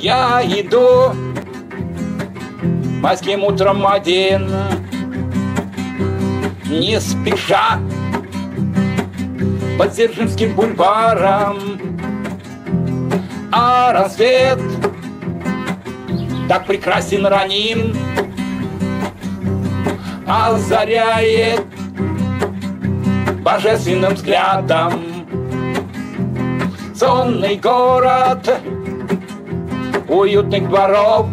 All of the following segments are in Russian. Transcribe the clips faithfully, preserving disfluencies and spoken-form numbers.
Я иду майским утром один, не спеша по Дзержинским бульварам, а рассвет так прекрасен, раним, озаряет божественным взглядом сонный город уютных дворов,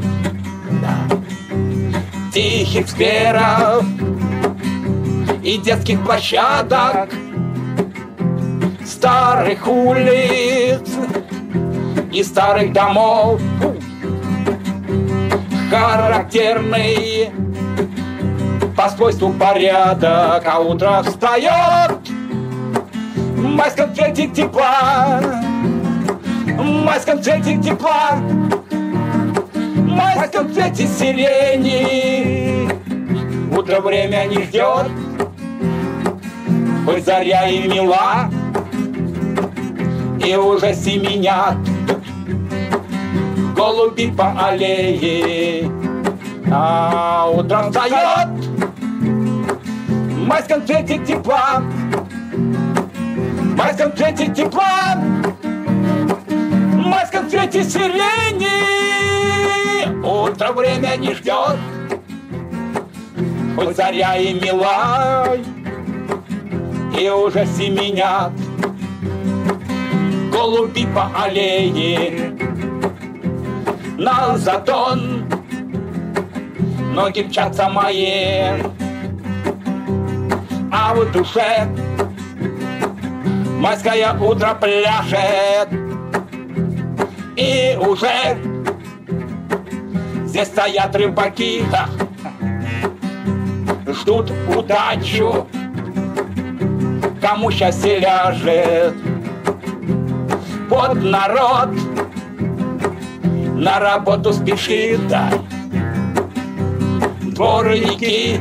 тихих скверов и детских площадок, старых улиц и старых домов. Характерный по свойству порядок, а утро встает в майском цвете тепла, в майском цвете тепла, в майском цвете сирени. Утро время не ждет, хоть заря и мила, и уже семенят голуби по аллее. А утром встает в майском цвете тепла, в майском цвете тепла, в майском цвете сирени. Утро время не ждет, хоть заря и мила, и уже семенят голуби по аллее. На затон ноги мчатся мои, а в душе майское утро пляшет. И уже здесь стоят рыбаки, ждут удачу, кому счастье ляжет. Вот народ на работу спешит, дворники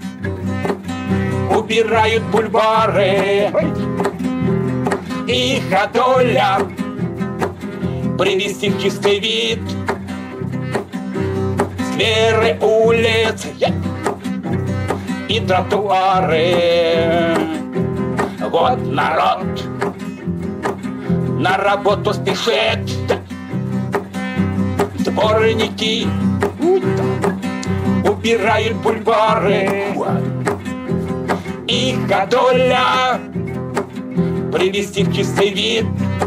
убирают бульвары, их доля привести в чистый вид скверы, улиц и тротуары. Вот народ на работу спешит, дворники убирают бульвары, их доля привести в чистый вид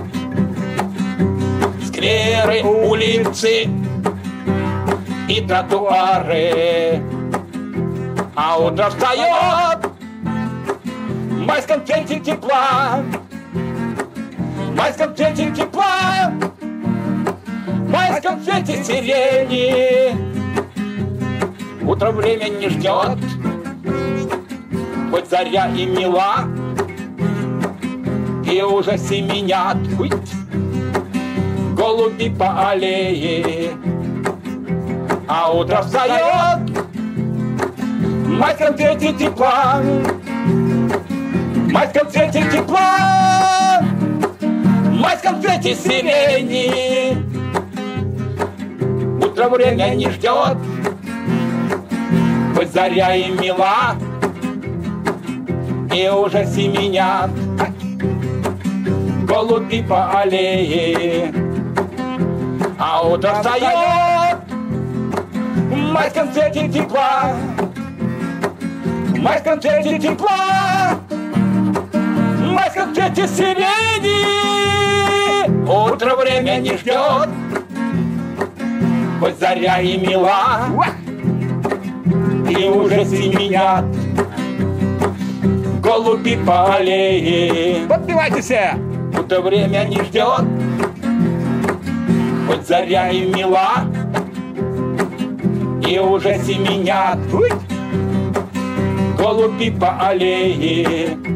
скверы, улицы и тротуары. А утро встает в майском цвете тепла, в майском цвете тепла, в майском цвете сирени. Утро время не ждет, хоть заря и мила, и уже семенят голуби по аллее. А утро встает в майском цвете тепла, в майском цвете тепла, в майском цвете сирени. Утро время не ждет, хоть заря и мила, и уже семенят голуби по аллее. А утро встает в майском цвете тепла, в майском цвете тепла, в майском цвете сирени. Утро время не ждет, хоть заря и мила, и уже семенят голуби по аллее. Подпевайте все! Утро время не ждет, хоть заря и мила, и уже семенят голуби по аллее.